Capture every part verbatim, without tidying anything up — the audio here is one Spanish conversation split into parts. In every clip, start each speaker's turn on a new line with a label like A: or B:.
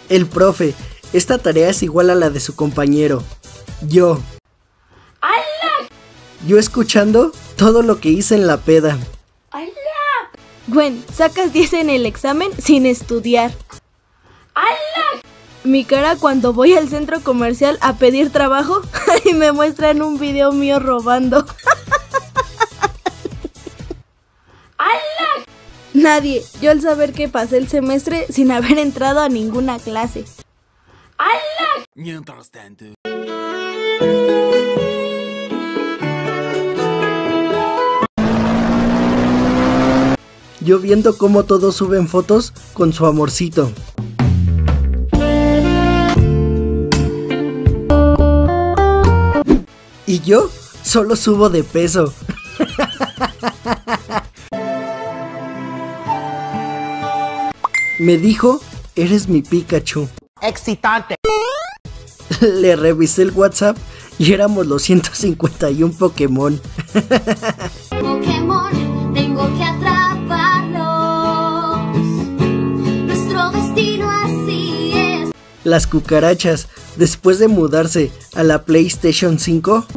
A: El profe, esta tarea es igual a la de su compañero. Yo.
B: ¡Hala!
A: Yo escuchando todo lo que hice en la peda.
B: ¡Hala!
C: Gwen, sacas diez en el examen sin estudiar.
B: ¡Hala!
C: Mi cara cuando voy al centro comercial a pedir trabajo y me muestran un video mío robando.
B: ¡Hala!
C: Nadie, yo al saber que pasé el semestre sin haber entrado a ninguna clase.
B: ¡Hala!
D: Mientras tanto.
A: Yo viendo cómo todos suben fotos con su amorcito. Y yo solo subo de peso. Me dijo, eres mi Pikachu.
E: Excitante.
A: Le revisé el WhatsApp y éramos los ciento cincuenta y uno Pokémon.
F: Pokémon, tengo que atraparlos. Nuestro destino así es.
A: Las cucarachas, después de mudarse a la PlayStation cinco.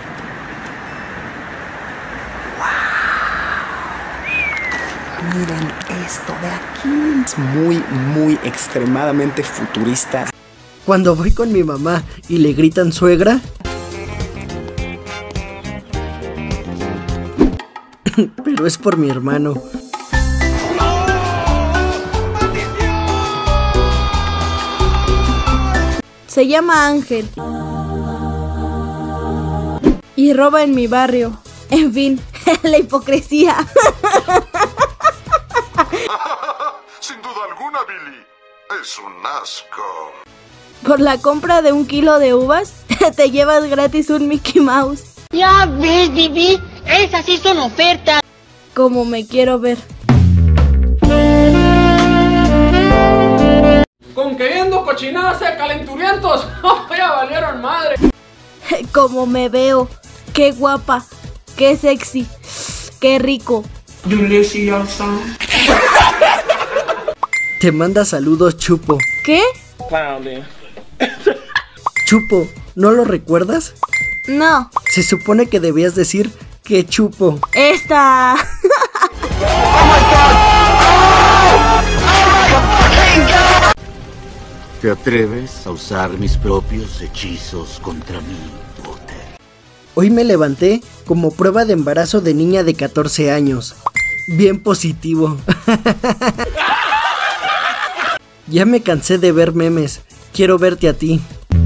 E: Miren esto de aquí. Es muy, muy extremadamente futurista.
A: Cuando voy con mi mamá y le gritan suegra. Pero es por mi hermano.
C: Se llama Ángel. Y roba en mi barrio. En fin, la hipocresía.
G: Sin duda alguna, Billy. Es un asco.
C: Por la compra de un kilo de uvas, te llevas gratis un Mickey Mouse.
B: Ya ves, Bibi, esas sí son ofertas.
C: Como me quiero ver.
H: Con que viendo cochinadas de calenturientos, ya valieron madre.
C: Como me veo. Qué guapa. Qué sexy. Qué rico.
A: Te manda saludos, Chupo.
C: ¿Qué?
A: Chupo, ¿no lo recuerdas?
C: No.
A: Se supone que debías decir que chupo.
C: Esta.
D: ¿Te atreves a usar mis propios hechizos contra mí, Potter?
A: Hoy me levanté como prueba de embarazo de niña de catorce años. Bien positivo. Ya me cansé de ver memes. Quiero verte a ti.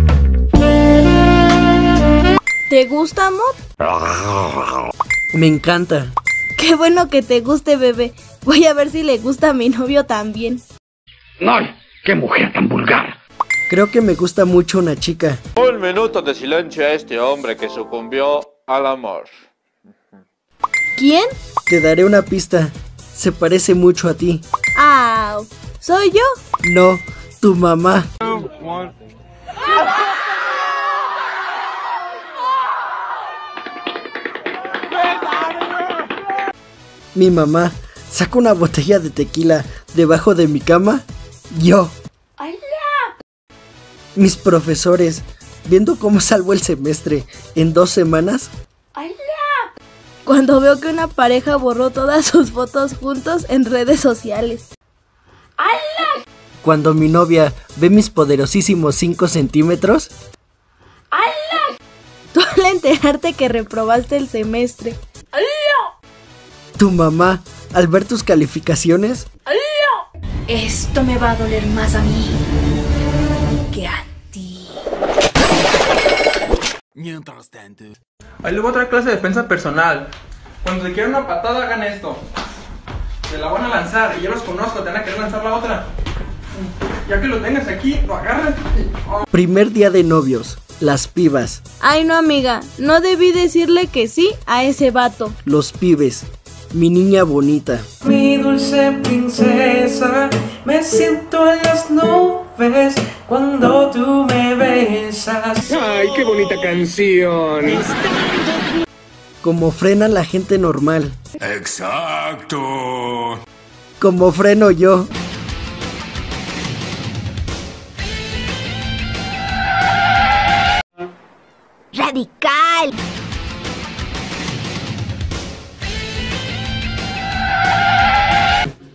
C: ¿Te gusta, amor?
A: Me encanta.
C: Qué bueno que te guste, bebé. Voy a ver si le gusta a mi novio también.
I: ¡Ay! ¡Qué mujer tan vulgar!
A: Creo que me gusta mucho una chica.
J: Un minuto de silencio a este hombre que sucumbió al amor.
C: ¿Quién?
A: Te daré una pista. Se parece mucho a ti.
C: Ah, ¿soy yo?
A: No, tu mamá. Mi mamá saca una botella de tequila debajo de mi cama. Yo.
B: ¡Hala!
A: Mis profesores, viendo cómo salvo el semestre en dos semanas.
B: ¡Hala!
C: Cuando veo que una pareja borró todas sus fotos juntos en redes sociales.
B: ¡Hala!
A: Cuando mi novia ve mis poderosísimos cinco centímetros.
B: ¡Hala!
C: Tú al enterarte que reprobaste el semestre.
B: ¡Hala!
A: Tu mamá, al ver tus calificaciones.
B: ¡Hala!
F: Esto me va a doler más a mí que a ti.
D: Mientras tanto.
H: Ahí luego otra clase de defensa personal. Cuando te quieran una patada, hagan esto. Se la van a lanzar y yo los conozco, te van a querer lanzar la otra. Ya que lo tengas aquí, lo agarran. Oh.
A: Primer día de novios, las pibas.
C: Ay no, amiga, no debí decirle que sí a ese vato.
A: Los pibes, mi niña bonita.
K: Mi dulce princesa, me siento en las nubes cuando tú me besas.
I: ¡Ay, qué bonita canción!
A: Como frena la gente normal.
G: Exacto.
A: Como freno yo.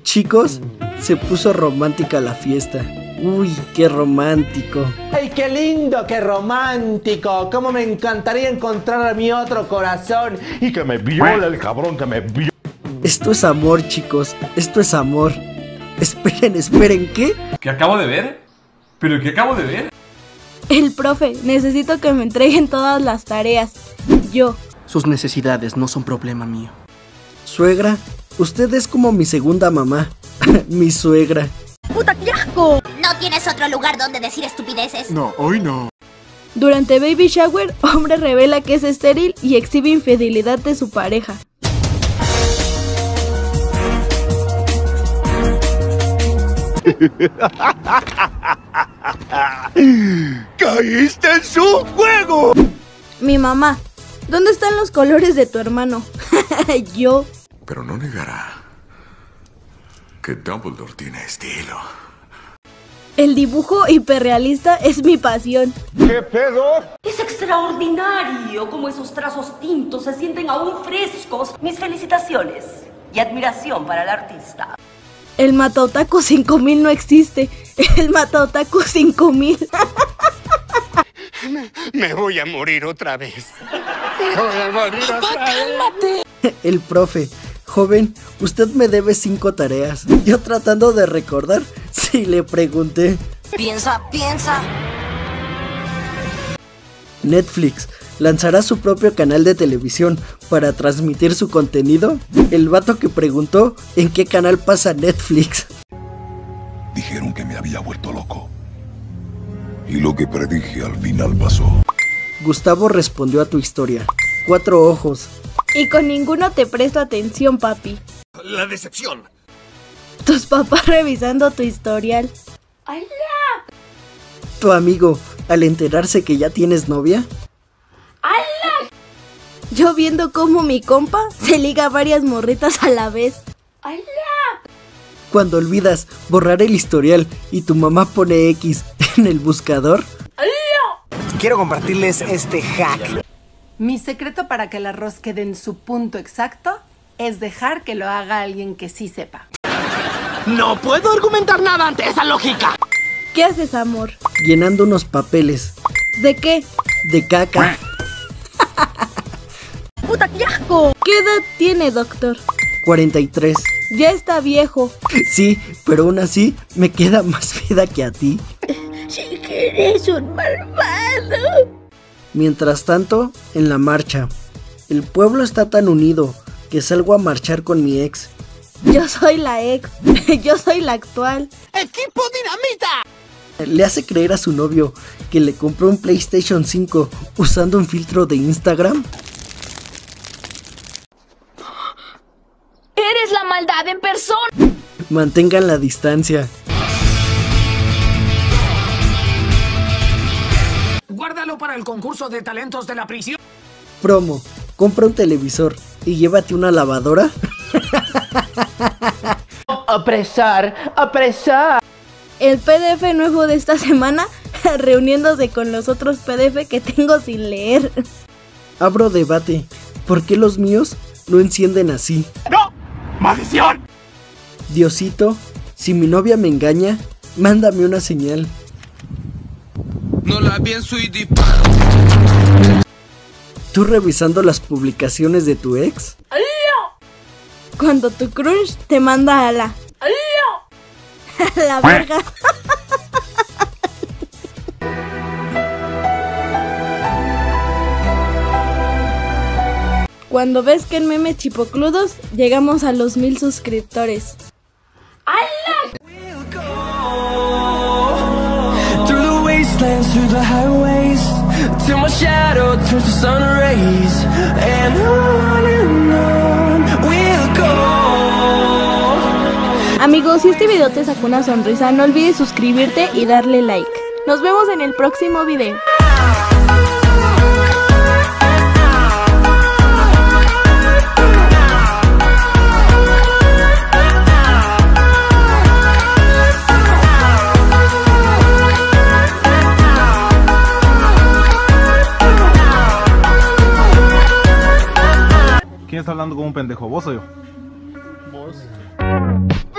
A: Chicos, se puso romántica la fiesta. Uy, qué romántico.
L: ¡Ay, qué lindo, qué romántico! ¡Cómo me encantaría encontrar a mi otro corazón! Y que me viole el cabrón, que me viole.
A: Esto es amor, chicos. Esto es amor. Esperen, esperen, ¿qué?
M: ¿Qué acabo de ver? ¿Pero qué acabo de ver?
C: El profe, necesito que me entreguen todas las tareas. Yo.
E: Sus necesidades no son problema mío.
A: Suegra, usted es como mi segunda mamá. Mi suegra.
N: ¡Puta, qué asco! ¿No tienes otro lugar donde decir estupideces?
A: No, hoy no.
C: Durante Baby Shower, hombre revela que es estéril y exhibe infidelidad de su pareja.
G: ¡Caíste en su juego!
C: Mi mamá, ¿dónde están los colores de tu hermano? Yo.
G: Pero no negará que Dumbledore tiene estilo.
C: El dibujo hiperrealista es mi pasión.
G: ¿Qué pedo?
F: Es extraordinario cómo esos trazos tintos se sienten aún frescos. Mis felicitaciones y admiración para el artista.
C: El Mataotaku cinco mil no existe. El Mataotaku cinco mil.
I: Me, me voy a morir otra vez. Me voy a morir otra vez.
A: El profe. Joven, usted me debe cinco tareas. Yo tratando de recordar, sí le pregunté.
N: Piensa, piensa.
A: Netflix lanzará su propio canal de televisión para transmitir su contenido. El vato que preguntó en qué canal pasa Netflix.
G: Dijeron que me había vuelto loco. Y lo que predije al final pasó.
A: Gustavo respondió a tu historia. Cuatro ojos.
C: Y con ninguno te presto atención, papi.
I: La decepción.
C: Tus papás revisando tu historial.
F: ¡Hola!
A: Tu amigo, al enterarse que ya tienes novia.
C: ¡Hola! Yo viendo cómo mi compa se liga a varias morritas a la vez.
F: ¡Hola!
A: Cuando olvidas borrar el historial y tu mamá pone X en el buscador.
F: ¡Hola!
E: Quiero compartirles este hack.
O: Mi secreto para que el arroz quede en su punto exacto es dejar que lo haga alguien que sí sepa.
L: No puedo argumentar nada ante esa lógica.
C: ¿Qué haces, amor?
A: Llenando unos papeles.
C: ¿De qué?
A: De caca.
C: ¡Puta, qué asco! ¿Qué edad tiene, doctor?
A: cuarenta y tres.
C: Ya está viejo.
A: Sí, pero aún así me queda más vida que a ti.
N: Sí que eres un malvado.
A: Mientras tanto, en la marcha. El pueblo está tan unido que salgo a marchar con mi ex.
C: Yo soy la ex. Yo soy la actual.
L: ¡Equipo Dinamita!
A: Le hace creer a su novio que le compró un PlayStation cinco usando un filtro de Instagram.
F: ¡Eres la maldad en persona!
A: Mantengan la distancia.
P: Guárdalo para el concurso de talentos de la prisión.
A: Promo, compra un televisor y llévate una lavadora.
L: Apresar, apresar.
C: El P D F nuevo de esta semana, reuniéndose con los otros P D F que tengo sin leer.
A: Abro debate. ¿Por qué los míos no encienden así?
I: ¡No! ¡Maldición!
A: Diosito, si mi novia me engaña, mándame una señal.
Q: No la pienso y disparo.
A: ¿Tú revisando las publicaciones de tu ex?
C: Cuando tu crush te manda a la... a la verga. Cuando ves que en Memes Chipocludos llegamos a los mil suscriptores. ¡Hala!
K: Through the wastelands, through the highways, till my shadow turns to sun rays, and on and on we'll go.
C: Amigos, si este video te sacó una sonrisa, no olvides suscribirte y darle like. Nos vemos en el próximo video.
R: ¿Quién está hablando como un pendejo? ¿Vos o yo?
A: Vos.